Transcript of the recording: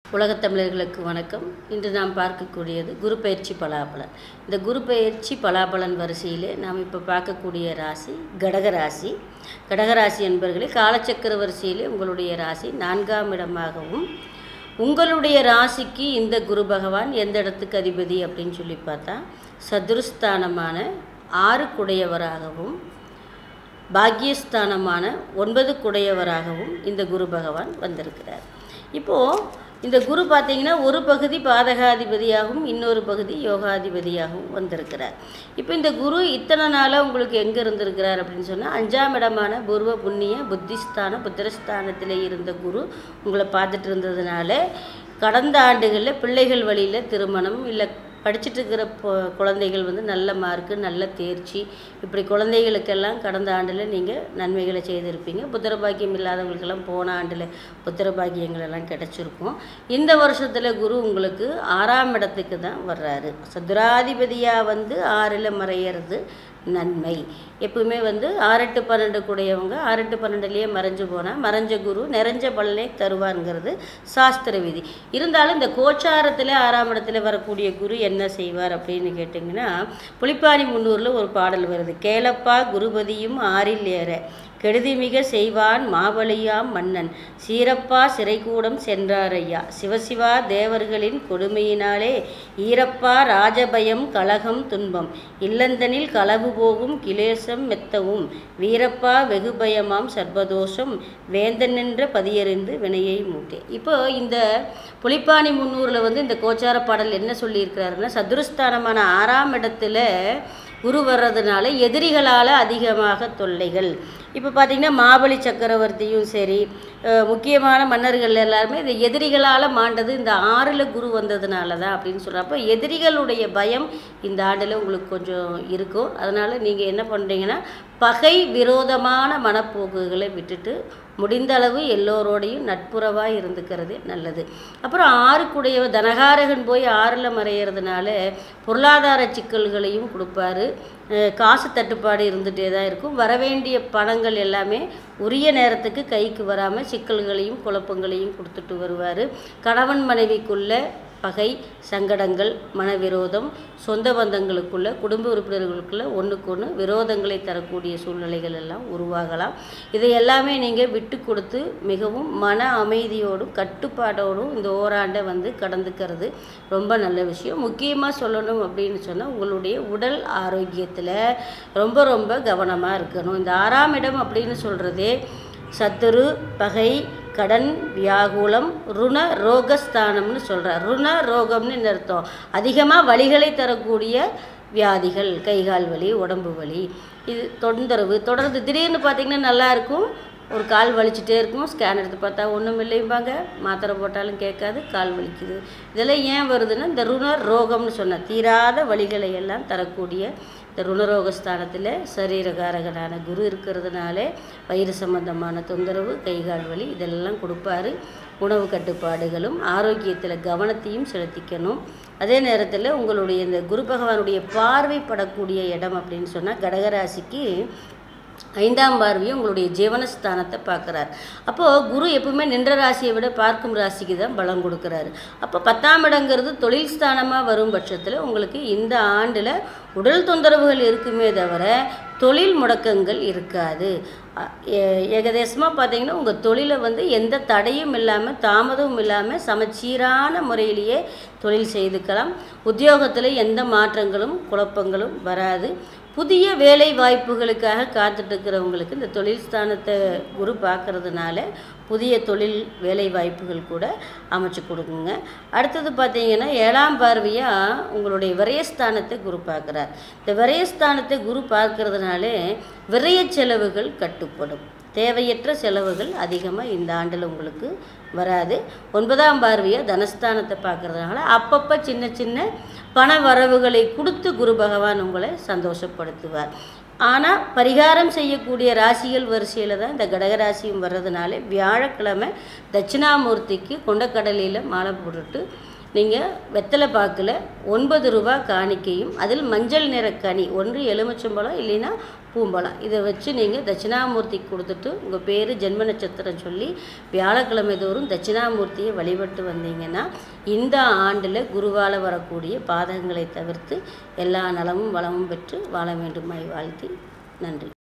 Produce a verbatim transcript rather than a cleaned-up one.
உலகத் தமிழர்களுக்கு வணக்கம். இன்று நாம் பார்க்கக்கூடியது குரு பயிற்சி பலாபலன். இந்த குரு பயிற்சி பலாபலன் வரிசையிலே நாம் இப்போ பார்க்கக்கூடிய ராசி கடகராசி. கடகராசி என்பவர்களே, காலச்சக்கர வரிசையிலே உங்களுடைய ராசி நான்காம் இடமாகவும், உங்களுடைய ராசிக்கு இந்த குரு பகவான் எந்த இடத்துக்கு அதிபதி அப்படின்னு சொல்லி பார்த்தா சதுருஸ்தானமான ஆறு குடையவராகவும், பாக்கியஸ்தானமான ஒன்பது குடையவராகவும் இந்த குரு பகவான் வந்திருக்கிறார். இப்போது இந்த குரு பார்த்திங்கன்னா ஒரு பகுதி பாதகாதிபதியாகவும் இன்னொரு பகுதி யோகாதிபதியாகவும் வந்திருக்கிறார். இப்போ இந்த குரு இத்தனை நாளாக உங்களுக்கு எங்கே இருந்திருக்கிறார் அப்படின்னு சொன்னால் அஞ்சாம் இடமான பூர்வ புண்ணிய புத்திஸ்தான புத்திரஸ்தானத்தில் இருந்த குரு உங்களை பார்த்துட்டு இருந்ததுனால கடந்த ஆண்டுகளில் பிள்ளைகள் வழியில் திருமணம் இல்லை படிச்சுட்டு இருக்கிற குழந்தைகள் வந்து நல்ல மார்க்கு நல்ல தேர்ச்சி, இப்படி குழந்தைகளுக்கெல்லாம் கடந்த ஆண்டில் நீங்கள் நன்மைகளை செய்திருப்பீங்க. புத்திர பாக்கியம் இல்லாதவங்களுக்கெல்லாம் போன ஆண்டில் புத்திர பாக்கியங்கள் எல்லாம் கிடச்சிருக்கும். இந்த வருஷத்தில் குரு உங்களுக்கு ஆறாம் இடத்துக்கு தான் வர்றாரு. சதுராதிபதியாக வந்து ஆறில் மறையிறது நன்மை. எப்பவுமே வந்து ஆறெட்டு பன்னெண்டு கூடையவங்க ஆறெட்டு பன்னெண்டுலேயே மறைஞ்சு போனால் மறைஞ்ச குரு நிறைஞ்ச பலனை தருவாருங்கிறது சாஸ்திர விதி. இருந்தாலும் இந்த கோச்சாரத்தில் ஆறாம் இடத்துல வரக்கூடிய குரு என்ன செய்வார் அப்படின்னு கேட்டிங்கன்னா, புலிப்பாணி முன்னூரில் ஒரு பாடல் வருது. கேளப்பா குருபதியும் ஆறில் ஏற கெடுதிமிக செய்வான் மாவலியாம் மன்னன் சீரப்பா சிறைக்கூடம் சென்றாரையா சிவசிவா தேவர்களின் கொடுமையினாலே ஈரப்பா ராஜபயம் கலகம் துன்பம் இல்லந்தனில் களவு போகும் கிலேசம் மெத்தவும் வீரப்பா வெகுபயமாம் சர்வதோஷம் வேந்தன் நின்ற பதியறிந்து வினையை மூட்டே. இப்போ இந்த புலிப்பாணி முன்னூரில் வந்து இந்த கோச்சார பாடல் என்ன சொல்லியிருக்கிறாருன்னா, சதுரஸ்தானமான ஆறாம் இடத்துல குரு வர்றதுனால எதிரிகளால் அதிகமாக தொல்லைகள். இப்போ பார்த்திங்கன்னா மாபலி சக்கரவர்த்தியும் சரி, முக்கியமான மன்னர்கள் எல்லாருமே இந்த எதிரிகளால் மாண்டது இந்த ஆறில் குரு வந்ததுனால தான் அப்படின்னு சொல்கிறப்போ எதிரிகளுடைய பயம் இந்த ஆண்டில் உங்களுக்கு கொஞ்சம் இருக்கும். அதனால் நீங்கள் என்ன பண்ணுறீங்கன்னா, பகை விரோதமான மனப்போக்குகளை விட்டுட்டு முடிந்த அளவு எல்லோரோடையும் நட்புறவாக இருந்துக்கிறது நல்லது. அப்புறம் ஆறுக்குடைய தனகாரகன் போய் ஆறில் மறையிறதுனால பொருளாதார சிக்கல்களையும் கொடுப்பாரு. காசு தட்டுப்பாடு இருந்துகிட்டே தான் இருக்கும். வரவேண்டிய பணங்கள் எல்லாமே உரிய நேரத்துக்கு கைக்கு வராமல் சிக்கல்களையும் குழப்பங்களையும் கொடுத்துட்டு வருவார். கணவன் மனைவிக்குள்ள பகை, சங்கடங்கள், மனவிரோதம், சொந்த பந்தங்களுக்குள்ள குடும்ப உறுப்பினர்களுக்குள்ள ஒன்றுக்கு ஒன்று விரோதங்களை தரக்கூடிய சூழ்நிலைகள் எல்லாம் உருவாகலாம். இதை எல்லாமே நீங்கள் விட்டு கொடுத்து மிகவும் மன அமைதியோடும் கட்டுப்பாடோடும் இந்த ஓராண்டை வந்து கடந்துக்கிறது ரொம்ப நல்ல விஷயம். முக்கியமாக சொல்லணும் அப்படின்னு சொன்னால் உங்களுடைய உடல் ஆரோக்கியத்தில் ரொம்ப ரொம்ப கவனமாக இருக்கணும். இந்த ஆறாம் இடம் அப்படின்னு சொல்கிறதே சத்துரு, பகை, கடன், வியாகுலம், ருண ரோகஸ்தானம்னு சொல்கிறார். ருண ரோகம்னு அர்த்தம் அதிகமாக வலிகளை தரக்கூடிய வியாதிகள், கைகால் வலி, உடம்பு வலி, இது தொந்தரவு தொடர்ந்து திடீர்னு பார்த்திங்கன்னா நல்லாயிருக்கும், ஒரு கால் வலிச்சுட்டே இருக்கும், ஸ்கேன் எடுத்து பார்த்தா ஒன்றும் இல்லைம்பாங்க, மாத்திரை போட்டாலும் கேட்காது, கால் வலிக்குது. இதெல்லாம் ஏன் வருதுன்னா இந்த ருண ரோகம்னு சொன்னால் தீராத வலிகளை எல்லாம் தரக்கூடிய இந்த ருணரோகஸ்தானத்தில் சரீரகாரகனான குரு இருக்கிறதுனாலே வயிறு சம்பந்தமான தொந்தரவு, கைகால் வலி இதெல்லாம் கொடுப்பாரு. உணவு கட்டுப்பாடுகளும் ஆரோக்கியத்தில் கவனத்தையும் செலுத்திக்கணும். அதே நேரத்தில் உங்களுடைய இந்த குரு பகவானுடைய பார்வைப்படக்கூடிய இடம் அப்படின்னு சொன்னால் கடகராசிக்கு ஐந்தாம் பார்வையும் உங்களுடைய ஜீவனஸ்தானத்தை பார்க்குறார். அப்போது குரு எப்பவுமே நின்ற ராசியை விட பார்க்கும் ராசிக்கு தான் பலம் கொடுக்குறாரு. அப்போ பத்தாம் இடங்கிறது தொழில் ஸ்தானமாக வரும் பட்சத்தில் உங்களுக்கு இந்த ஆண்டில் உடல் தொந்தரவுகள் இருக்குமே தவிர தொழில் முடக்கங்கள் இருக்காது. ஏகதேசமாக பார்த்திங்கன்னா உங்கள் தொழிலை வந்து எந்த தடையும் இல்லாமல் தாமதமும் இல்லாமல் சமச்சீரான முறையிலேயே தொழில் செய்துக்கலாம். உத்தியோகத்தில் எந்த மாற்றங்களும் குழப்பங்களும் வராது. புதிய வேலை வாய்ப்புகளுக்காக காத்துட்ருக்கிறவங்களுக்கு இந்த தொழில் ஸ்தானத்தை குரு பார்க்கறதுனால புதிய தொழில் வேலை வாய்ப்புகள் கூட அமைச்சு கொடுக்குங்க. அடுத்தது பார்த்திங்கன்னா ஏழாம் பார்வையாக உங்களுடைய விரயஸ்தானத்தை குரு பார்க்குறார். இந்த விரயஸ்தானத்தை குரு பார்க்கறதுனால விரய செலவுகள் கட்டுப்படும். தேவையற்ற செலவுகள் அதிகமாக இந்த ஆண்டில் உங்களுக்கு வராது. ஒன்பதாம் பார்வையாக தனஸ்தானத்தை பார்க்குறதுனால அப்பப்போ சின்ன சின்ன பண வரவுகளை கொடுத்து குரு பகவான் உங்களை சந்தோஷப்படுத்துவார். ஆனால் பரிகாரம் செய்யக்கூடிய ராசிகள் வரிசையில் தான் இந்த கடகராசியும் வர்றதுனால வியாழக்கிழமை தட்சிணாமூர்த்திக்கு கொண்டக்கடலையில் மாலை போட்டுட்டு நீங்கள் வெத்தலை பாக்கில் ஒன்பது ரூபா காணிக்கையும் அதில் மஞ்சள் நிற கனி ஒன்று எலுமிச்சம்பழம் இல்லைன்னா பூம்பழம் இதை வச்சு நீங்கள் தட்சிணாமூர்த்திக்கு கொடுத்துட்டு உங்கள் பேர் ஜென்ம நட்சத்திரம் சொல்லி வியாழக்கிழமை தோறும் தட்சிணாமூர்த்தியை வழிபட்டு வந்தீங்கன்னா இந்த ஆண்டில் குருவால் வரக்கூடிய பாதகங்களை தவிர்த்து எல்லா நலமும் வளமும் பெற்று வாழ வேண்டுமாய் வாழ்த்தி நன்றி.